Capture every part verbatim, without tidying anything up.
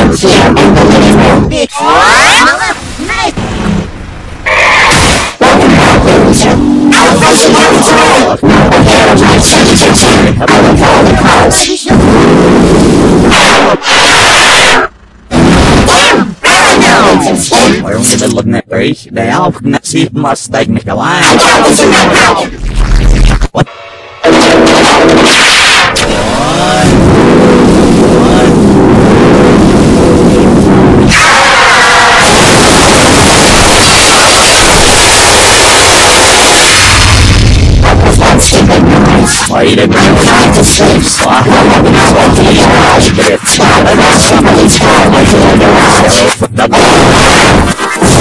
here in the living room. Welcome back, loser. I'll face you down to roll. Now the hair of my change. I will call the cops. Damn! Waarom zit het net weg? De helft net ziet maar steek me gelijk. I got this in my pocket. What? Wait a minute, I'm to sleep. So I have a twenty years but it's not enough. Somebody's got my hand around. So the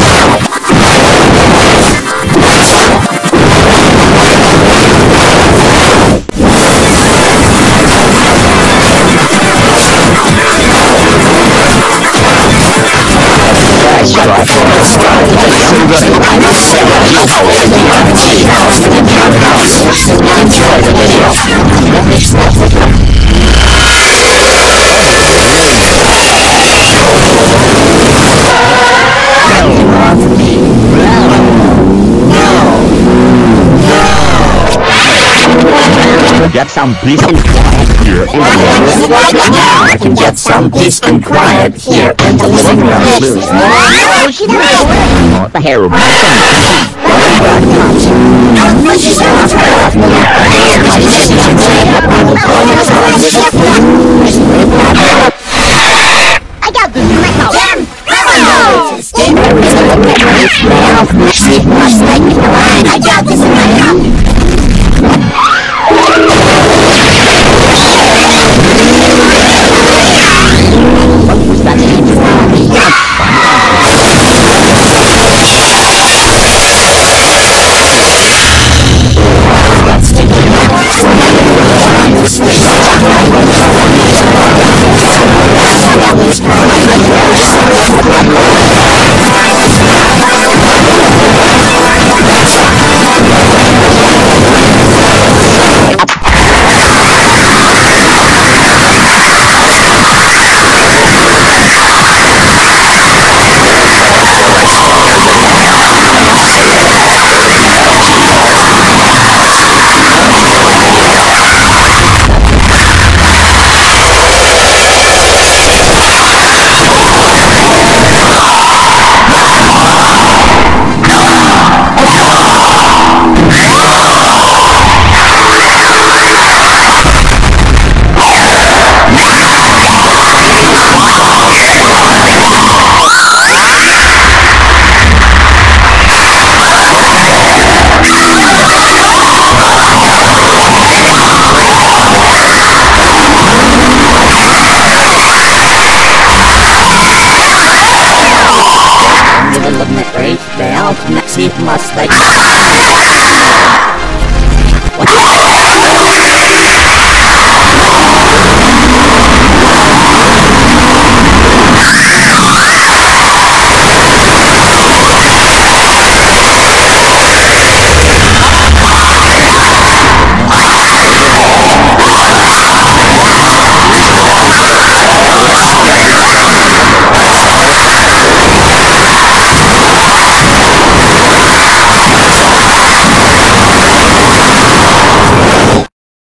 Get some peace and quiet here in the living room. Now I can get some peace and quiet here in the living room. The hair of my son.